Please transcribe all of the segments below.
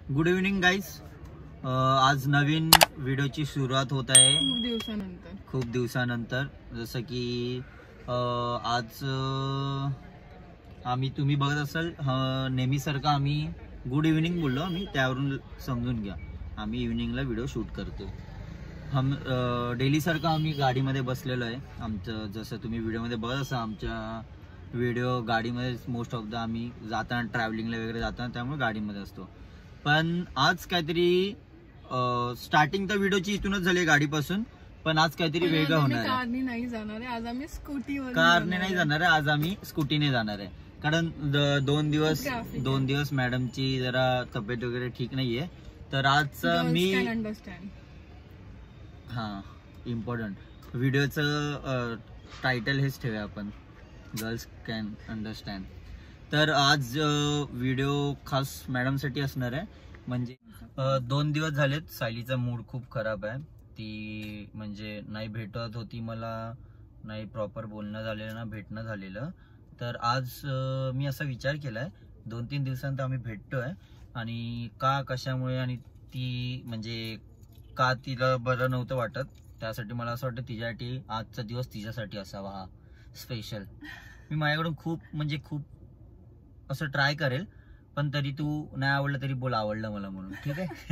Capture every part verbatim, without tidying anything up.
Good evening guys. आज नवीन व्हिडिओची सुरुवात होत आहे खूप दिवसानंतर खूप दिवसानंतर जसं की आज आम्ही तुम्ही बघत असाल नेहमीसारखं आम्ही गुड इव्हनिंग बोललो आम्ही, त्यावरून समजून घ्या आम्ही इव्हनिंगला व्हिडिओ शूट करतो. हम डेली सारखं आम्ही गाडीमध्ये बसलेलो आहे. आमचं जसं तुम्ही व्हिडिओमध्ये बघत असाल आमच्या व्हिडिओ गाडीमध्ये मोस्ट ऑफ द आम्ही जाताना ट्रॅव्हलिंगला वगैरे जाताना त्यामुळे गाडीमध्ये असतो. पण आज काहीतरी स्टार्टिंग तर व्हिडिओची इथूनच झाली गाडीपासून, पण आज काहीतरी वेगळं होणार आहे. कारने नाही जाणार आहे आज आम्ही स्कूटीवर कारने नाही जाणार आहे आज आम्ही स्कूटीने जाणार आहे. कारण दोन दिवस दोन दिवस मॅडमची जरा तब्येत वगैरे ठीक नाहीये, तर आज मी हा इम्पॉर्टंट व्हिडिओचं टायटल हेच ठेवूया आपण, गर्ल्स कॅन अंडरस्टँड. तर आज व्हिडिओ खास मॅडमसाठी असणार आहे. म्हणजे दोन दिवस झालेत सायलीचा मूड खूप खराब आहे. ती म्हणजे नाही भेटत होती मला, नाही प्रॉपर बोलणं झालेलं ना भेटणं झालेलं. तर आज मी असा विचार केलाय दोन तीन दिवसांत आम्ही भेटतोय आणि का कशामुळे आणि ती म्हणजे का तिला बरं नव्हतं वाटत, त्यासाठी मला असं वाटतं तिच्यासाठी आजचा दिवस तिच्यासाठी असावा हा स्पेशल. मी माझ्याकडून खूप म्हणजे खूप असं ट्राय करेल, पण तरी तू नाही आवडलं तरी बोल आवडलं मला म्हणून, ठीक आहे.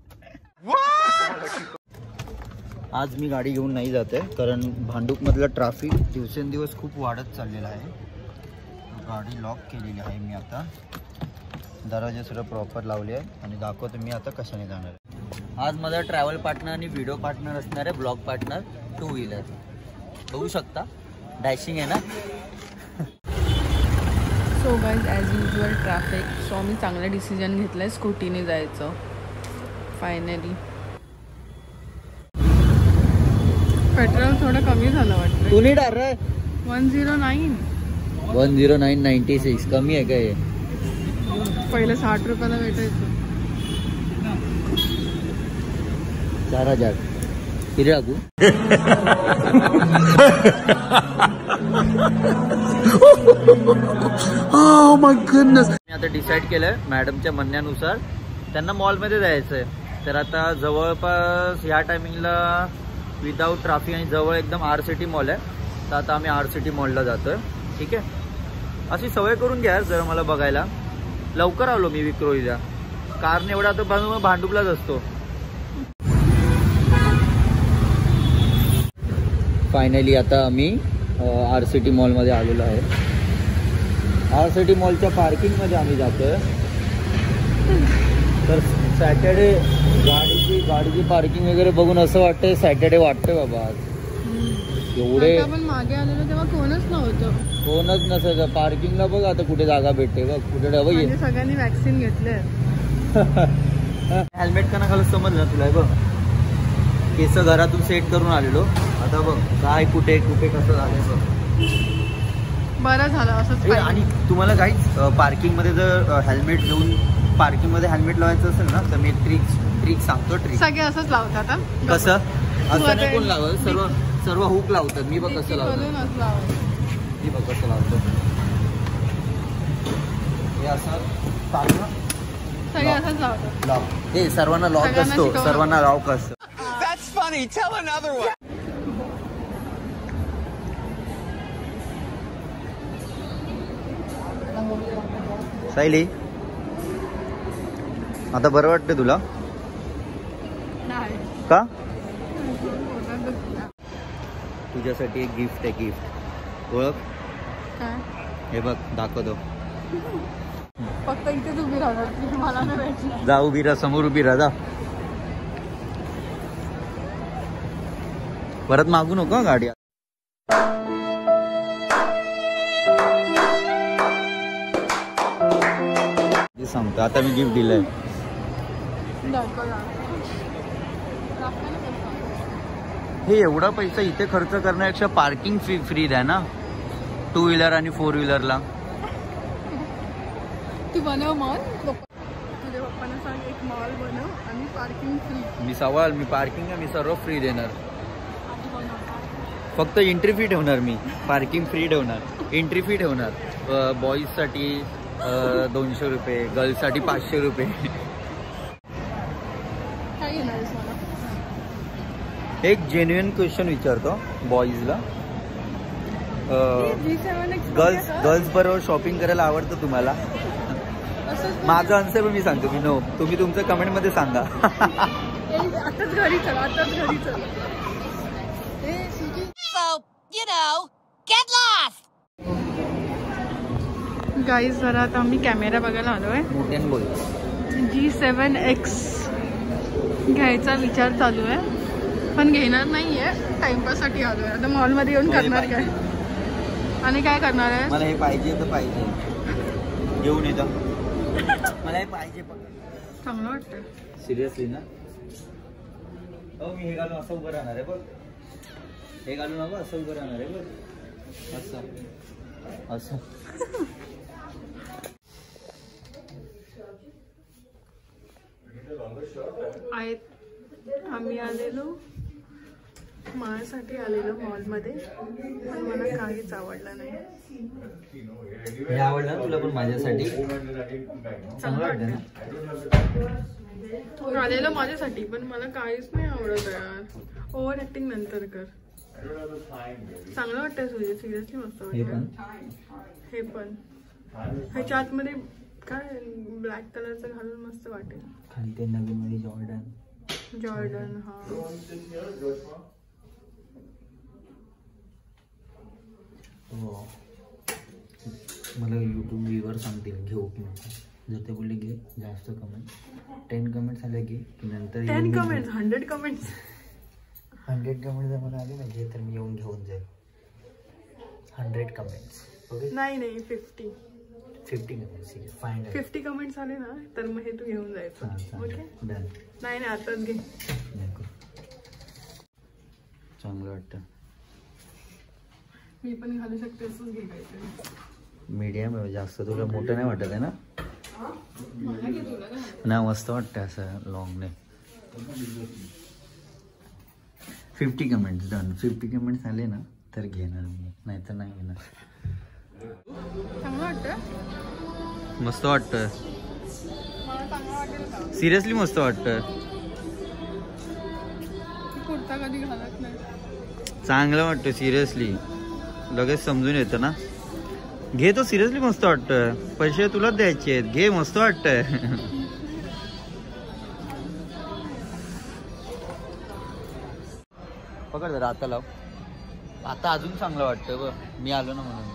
आज मी गाडी घेऊन नाही जाते कारण भांडूप मधलं ट्रॅफिक दिवसेंदिवस खूप वाढत चाललेलं आहे. गाडी लॉक केलेली आहे मी आता, दरवाजे सुद्धा प्रॉपर लावले आहे आणि दाखवतो मी आता कशाने जाणार आहे. आज माझा ट्रॅव्हल पार्टनर आणि व्हिडिओ पार्टनर असणार आहे, ब्लॉग पार्टनर टू व्हीलर. बघू शकता डॅशिंग आहे ना. So guys as usual traffic, so आम्ही चांगला डिसिजन घेतलाय स्कूटीने जायचं फायनली. पेट्रोल थोडं कमी झालं वाटतं. तू नाही डार रे one zero nine one zero nine ninety six कमी आहे का हे? पहिलं साठ रुपयाला भेटायचं. चार हजार किती लागू. Oh my goodness. मी आता डिसाईड केलंय मॅडमच्या म्हणण्यानुसार त्यांना मॉलमध्ये जायचंय. तर आता जवळपास या टायमिंगला विदाऊट ट्रॅफिक आणि जवळ एकदम आर सिटी मॉल आहे, तर आता आम्ही आर सिटी मॉलला जातोय. ठीक आहे, अशी सवय करून घ्या जरा मला बघायला. लवकर आलो मी विक्रोळीला, कारने एवढा आता भांडुपलाच असतो. फायनली आता आम्ही आर सिटी मॉलमध्ये आलेलो आहे. आर सिटी मॉलच्या पार्किंगमध्ये आम्ही जातोय. तर सॅटर्डे गाडीची गाडीची पार्किंग वगैरे बघून असं वाटतंय सॅटर्डे वाटतंय बाबा आज. एवढे आपण मागे आलेलो तेव्हा कोणच नव्हतं, कोणच नसायचं. पार्किंगला बघ आता कुठे जागा भेटते बघ, कुठे म्हणजे सगळ्यांनी वॅक्सिन घेतले. हेल्मेट का ना खाली समजलं तुला बघ. केस घरातून सेट करून आलेलो, आता बघ काय कुठे कुठे कसं झालंय बघ. बरं झालं असंच. आणि तुम्हाला काहीच पार्किंग मध्ये जर हेल्मेट घेऊन पार्किंग मध्ये हेल्मेट लावायचं असेल ना, तर मी ट्रिक ट्रिक सांगतो. ट्रिक सगळे असंच लावतात. कसं असं नाही कोण लावत, सर्व सर्व हुक लावतात. मी बघ कसं लावतो, मी बघ कसं लावतो. हे असं सगळे असंच लावतात. लॉक हे सर्वांना लॉक असतो, सर्वांना लॉक असतो. Funny, tell another one. Sayali आता बरं वाटतं तुला का? तुझ्यासाठी एक गिफ्ट आहे. गिफ्ट ओळख काय? हे बघ दाखवतो. फक्त इथेच उभी राहणार, मला नाही भेटणार. जा उभी राहा, समोर उभी राहा. जा परत मागू नको गाडी. सांगतो आता मी गिफ्ट दिलंय. हे एवढा पैसा इथे खर्च करण्यापेक्षा पार्किंग फ्री फ्री द्या ना टू व्हीलर आणि फोर व्हीलरला. तू बनव मॉल, तुझ्या पप्पांना सांग एक मॉल बनव आणि पार्किंग फ्री. मी सवाल मी पार्किंग आहे मी सर्व फ्री देणार, फक्त एंट्री फी ठेवणार. मी पार्किंग फ्री ठेवणार, एंट्री फी ठेवणार. बॉईजसाठी दोनशे रुपये, गर्ल्ससाठी पाचशे रुपये. घेणार आहेस मला? एक जेन्युइन क्वेश्चन विचारतो बॉईजला. गर्ल्स गर्ल्स बरोबर शॉपिंग करायला आवडतं तुम्हाला? माझं आन्सर पण मी सांगतो की नो. तुम्ही तुमचं कमेंट मध्ये सांगा. आताच घरी चला, आताच घरी चला. गाईज जरा आता आम्ही कॅमेरा बघायला आलोय. मोठ्याने बोल. जी सेवन एक्स घ्यायचा विचार चालू आहे, पण घेणार नाहीये. टाइमपाससाठी आलोय. आता मॉलमध्ये येऊन करणार काय आणि काय करणार आहे? मला हे पाहिजे तर पाहिजे, घेऊन येतो. मला हे पाहिजे. चांगलं वाटतं. सिरियसली ना? हो, मी हे घालून असं उभं राहणार आहे बघ. हे घालून नको, असं उभं राहणार आहे बघ. असं असं. आहेत. आम्ही आलेलो माझ्यासाठी आलेलो मॉलमध्ये, पण मला काहीच आवडलं नाही. हे आवडलं तुला पण माझ्यासाठी? चांगलं वाटतं ना? आलेलो माझ्यासाठी, पण मला काहीच नाही आवडत यार. ओव्हर ऍक्टिंग नंतर कर. चांगलं वाटतं सूर्य, सिरियसली मस्त वाटतं. हे पण ह्याच्या आतमध्ये काय ब्लॅक कलरचं घालून मस्त वाटेल. खाली ते नवीन मध्ये जॉर्डन जॉर्डन हा. हो, मला यूट्यूब व्ह्यूवर सांगतील घेऊ की नको. जर ते बोलले घे, जास्त कमेंट टेन कमेंट्स आले की नंतर ten comments hundred comments hundred comment जर मला आले ना घे, तर मी येऊन घेऊन जाईल. Hundred comments okay? नाही नाही fifty fifty comments fine. Fifty comments आले ना तर मग हे तू घेऊन जायचं. Okay done. नाही नाही आताच घे. चांगलं वाटतं. मी पण घालू शकते असंच घे काहीतरी. मीडियम आहे, जास्त तुला मोठं नाही वाटत आहे ना? नाही मस्त वाटतं असं लॉंगने. Fifty comments done. Fifty comments आले ना तर घेणार मी, नाही तर नाही घेणार. चांगलं वाटतं. मस्त वाटतं. सिरियसली मस्त वाटतं. कुर्ता कधी घालत नाही. चांगलं वाटतं सिरियसली, लगेच समजून येतं ना. घे तो, सिरियसली मस्त वाटतं. पैसे तुलाच द्यायचे आहेत, घे. मस्त वाटतंय. पकड जरा, आता लाव. आता अजून चांगलं वाटतं बघ, मी आलो ना म्हणून.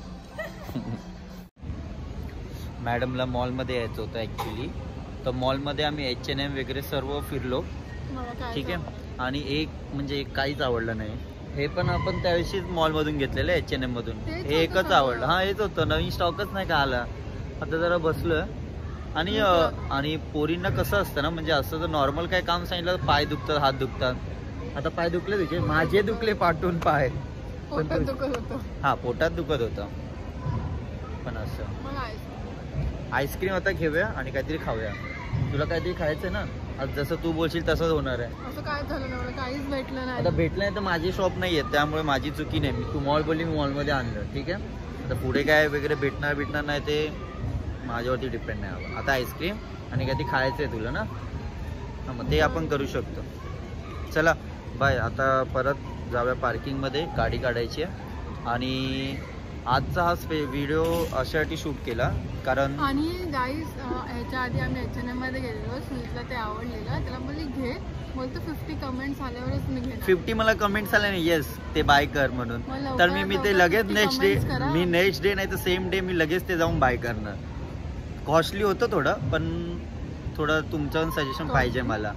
मॅडमला मॉलमध्ये यायचं होतं ॲक्च्युली, तर मॉलमध्ये आम्ही एच एन एम वगैरे सर्व फिरलो. ठीक आहे. आणि एक म्हणजे काहीच आवडलं नाही. हे पण आपण त्याविषयीच मॉलमधून घेतलेलं एच एन एम मधून. हे एकच आवडलं. हा हेच होतं, नवीन स्टॉकच नाही का आला. आता जरा बसलोय. आणि आणि पोरींना कसं असतं ना, म्हणजे असं जर नॉर्मल काय काम सांगितलं तर पाय दुखतात, हात दुखतात. आता पाय दुखले तुझे, माझे दुखले पाठून पाय. पोटात दुखत होतं. हा पोटात दुखत होतं. पण असं आईस्क्रीम आता घेऊया आणि काहीतरी खाऊया. तुला काहीतरी खायचंय ना, आज जसं तू बोलशील तसंच होणार आहे. असं काय झालं ना, काहीच भेटलं नाही. आता भेटलं नाही तर माझी शॉप नाही आहे, त्यामुळे माझी चुकी नाही. मी तू मॉल बोलली, मी मॉलमध्ये आणलं. ठीक आहे. आता पुढे काय वगैरे भेटणार भेटणार नाही ते माझ्यावरती डिपेंड नाही. आता आईस्क्रीम आणि काहीतरी खायचं आहे तुला ना, हां मग ते आपण करू शकतो. चला बाय. आता परत जाऊया पार्किंगमध्ये, गाडी काढायची आहे. आणि आजचा हा स्पे व्हिडिओ अशासाठी शूट केला कारण आणि गाईज ह्याच्या आधी आम्ही एच एन एम मध्ये गेलेलो. सुनीतला ते आवडलेलं, त्याला बोलली घे. बोलतो फिफ्टी कमेंट्स आल्यावरच मी घेणार. फिफ्टी मला कमेंट्स आले नाही येस ते बाय कर म्हणून, तर मी मी ते लगेच नेक्स्ट डे मी नेक्स्ट डे नाही तर सेम डे मी लगेच ते जाऊन बाय करणार. कॉस्टली होतं थोडं, पण थोडं तुमचं सजेशन पाहिजे मला.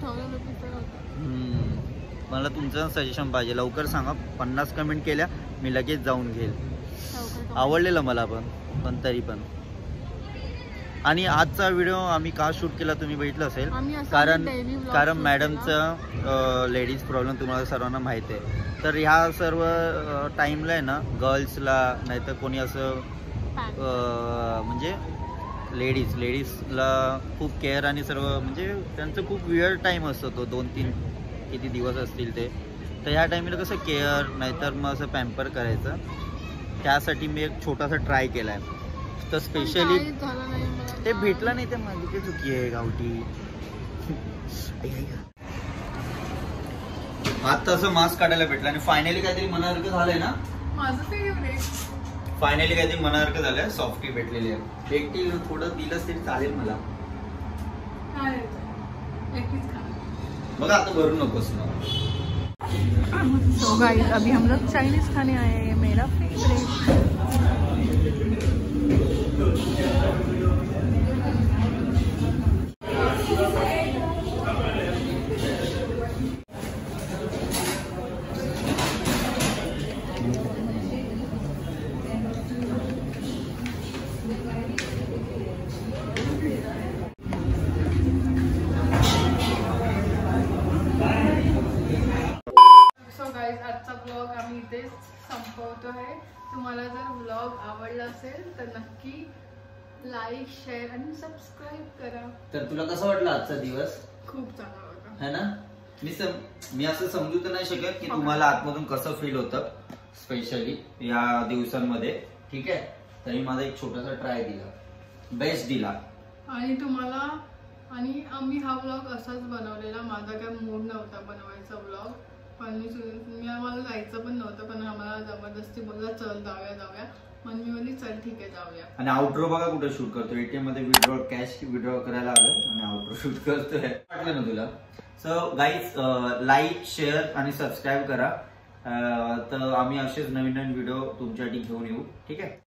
मला तुमचं सजेशन पाहिजे. लवकर सांगा. पन्नास कमेंट केल्या मी लगेच जाऊन घेईल. आवडलेलं मला पण पण तरी पण. आणि आजचा व्हिडिओ आम्ही का शूट केला तुम्ही बघितलं असेल, कारण कारण मॅडमचं लेडीज प्रॉब्लेम तुम्हाला सर्वांना माहीत आहे. तर ह्या सर्व टाईमला आहे ना, गर्ल्सला नाहीतर कोणी असं म्हणजे लेडीज लेडीजला खूप केअर आणि सर्व म्हणजे त्यांचं खूप विअर्ड टाईम असतो तो, दोन तीन किती दिवस असतील ते. तर ह्या टाईमला कसं केअर नाहीतर मग असं पॅम्पर करायचं, त्यासाठी मी एक छोटासा ट्राय केला आहे. तर स्पेशली ते भेटलं नाही, ते माझी काही चुकी आहे गावठी. आता असं मास्क काढायला भेटलं आणि फायनली काहीतरी मनासारखं झालंय ना. माझं फेवरेट. फायनली काहीतरी मनासारखं झालंय. सॉफ्टी भेटलेली आहे. एकटी थोडं दिलंच तरी चालेल मला. बघा आता भरून नकोस ना. तो गाइस अभी हम लोग चाइनीज खाने आए हैं. मेरा फेवरेट. आजचा ब्लॉग आम्ही इथेच संपवतो आहे. तुम्हाला जर ब्लॉग आवडला असेल तर नक्की लाईक शेअर आणि सबस्क्राईब करा. तर तुला कसं वाटलं आजचा दिवस? खूप चांगला होता है ना. मी सम मी असं समजू तर नाही शकत की तुम्हाला आतमधून कसं फील होतं स्पेशली या दिवसांमध्ये. ठीक आहे. तरी माझा एक छोटासा ट्राय दिला. बेस्ट दिला. आणि तुम्हाला आणि आम्ही हा ब्लॉग असाच बनवलेला. माझा काय मूड नव्हता बनवायचा ब्लॉग. पण मी आम्हाला जायचं पण नव्हतं पण आम्हाला जबरदस्ती बोलला चल जाऊया जाऊया. मग मी बोलली चल ठीक आहे जाऊया. आणि आउटरो बघा कुठे शूट करतो. एटीएम मध्ये विड्रॉ कॅश विड्रॉ करायला आलं आणि आउटरो शूट करतोय. वाटलं ना तुला. सो गाईज लाईक शेअर आणि सबस्क्राईब करा. तर आम्ही असेच नवीन नवीन व्हिडिओ तुमच्यासाठी घेऊन येऊ. ठीक आहे.